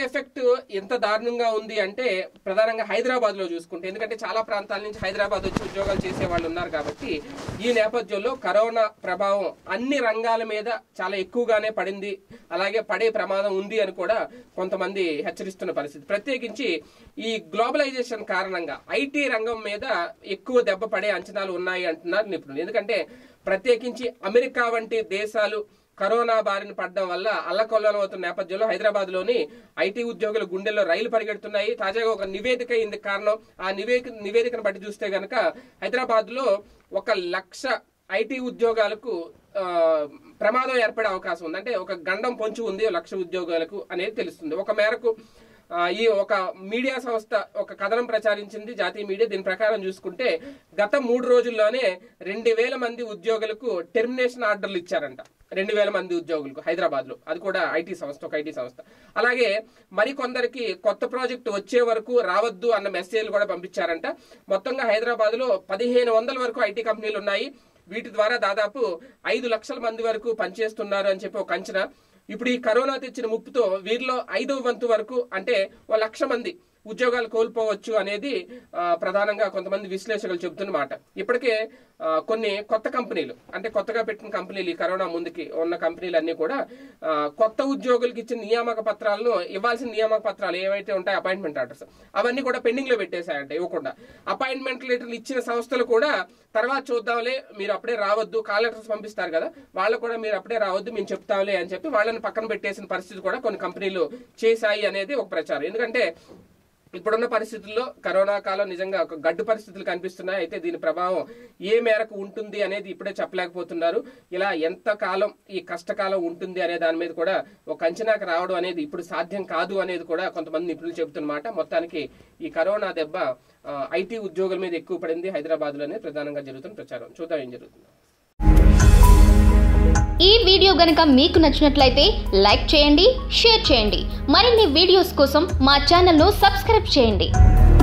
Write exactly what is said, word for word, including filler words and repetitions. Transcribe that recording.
Effect ఎంత దారుణంగా ఉంది అంటే ప్రధానంగా హైదరాబాద్ లో చూసుకుంటే, ఎందుకంటే చాలా ప్రాంతాల నుంచి హైదరాబాద్ వచ్చి ఉద్యోగాలు చేసే వాళ్ళు ఉన్నారు కాబట్టి ఈ నేపథ్యంలో కరోనా ప్రభావం అన్ని రంగాల మీద చాలా ఎక్కువగానే పడింది, అలాగే పడే ప్రమాదం ఉంది అని కూడా కొంతమంది హెచ్చరిస్తున్న పరిస్థితి. ప్రత్యేకించి ఈ గ్లోబలైజేషన్ కారణంగా ఐటీ రంగం మీద ఎక్కువ దెబ్బ పడే అంచనాలు ఉన్నాయి అంటున్నారు నిపుణులు. ఎందుకంటే ప్రత్యేకించి అమెరికా వంటి దేశాలు కరోనా బారిన పడడం వల్ల అల్లకొల్లం అవుతున్న నేపథ్యంలో హైదరాబాద్ లోని ఐటీ ఉద్యోగుల గుండెల్లో రైలు పరిగెడుతున్నాయి. తాజాగా ఒక నివేదిక ఇందుకు కారణం. ఆ నివేదిక నివేదికను బట్టి చూస్తే గనక హైదరాబాద్ లో ఒక లక్ష ఐటీ ఉద్యోగాలకు ప్రమాదం ఏర్పడే అవకాశం ఉంది. అంటే ఒక గండం పొంచి ఉంది లక్ష ఉద్యోగాలకు అనేది తెలుస్తుంది. ఒక మేరకు ఈ ఒక మీడియా సంస్థ ఒక కథనం ప్రచారించింది, జాతీయ మీడియా. దీని ప్రకారం చూసుకుంటే గత మూడు రోజుల్లోనే రెండు వేల మంది ఉద్యోగులకు టెర్మినేషన్ ఆర్డర్లు ఇచ్చారంట. రెండు వేల మంది ఉద్యోగులకు హైదరాబాద్ లో, అది కూడా ఐటీ సంస్థ, ఒక ఐటీ సంస్థ. అలాగే మరికొందరికి కొత్త ప్రాజెక్టు వచ్చే వరకు రావద్దు అన్న మెసేజ్లు కూడా పంపించారంట. మొత్తంగా హైదరాబాద్ లో పదిహేను వందల వరకు ఐటీ కంపెనీలు ఉన్నాయి. వీటి ద్వారా దాదాపు ఐదు లక్షల మంది వరకు పనిచేస్తున్నారు అని చెప్పి ఒక అంచనా. ఇప్పుడు ఈ కరోనా తెచ్చిన ముప్పుతో వీరిలో ఐదవ వంతు వరకు అంటే ఓ లక్ష మంది ఉద్యోగాలు కోల్పోవచ్చు అనేది ప్రధానంగా కొంతమంది విశ్లేషకులు చెబుతున్నమాట. ఇప్పటికే కొన్ని కొత్త కంపెనీలు, అంటే కొత్తగా పెట్టిన కంపెనీలు, ఈ కరోనా ముందుకి ఉన్న కంపెనీలు అన్ని కూడా కొత్త ఉద్యోగులకు ఇచ్చిన నియామక పత్రాలను, ఇవ్వాల్సిన నియామక పత్రాలు ఏవైతే ఉంటాయో అపాయింట్మెంట్ ఆర్డర్స్, అవన్నీ కూడా పెండింగ్ లో పెట్టేశాయంట, ఇవ్వకుండా. అపాయింట్మెంట్ లెటర్లు ఇచ్చిన సంస్థలు కూడా తర్వాత చూద్దాంలే, మీరు అప్పుడే రావద్దు, కాల్ లెటర్స్ పంపిస్తారు కదా, వాళ్ళు కూడా మీరు అప్పుడే రావద్దు, మేము చెప్తాంలే అని చెప్పి వాళ్ళని పక్కన పెట్టేసిన పరిస్థితి కూడా కొన్ని కంపెనీలు చేశాయి అనేది ఒక ప్రచారం. ఎందుకంటే ఇప్పుడున్న పరిస్థితుల్లో కరోనా కాలం నిజంగా ఒక గడ్డు పరిస్థితులు కనిపిస్తున్నాయి. అయితే దీని ప్రభావం ఏ మేరకు ఉంటుంది అనేది ఇప్పుడే చెప్పలేకపోతున్నారు. ఇలా ఎంత కాలం ఈ కష్టకాలం ఉంటుంది అనే దాని మీద కూడా ఒక అంచనాకు రావడం అనేది ఇప్పుడు సాధ్యం కాదు అనేది కూడా కొంతమంది నిపుణులు చెబుతున్నమాట. మొత్తానికి ఈ కరోనా దెబ్బ ఐటీ ఉద్యోగుల మీద ఎక్కువ పడింది హైదరాబాద్ లోనే ప్రధానంగా జరుగుతున్న ప్రచారం. చూద్దాం ఏం జరుగుతుంది. ఈ వీడియో గనుక మీకు నచ్చినట్లయితే లైక్ చేయండి, షేర్ చేయండి. మరిన్ని వీడియోస్ కోసం మా ఛానల్ను సబ్స్క్రైబ్ చేయండి.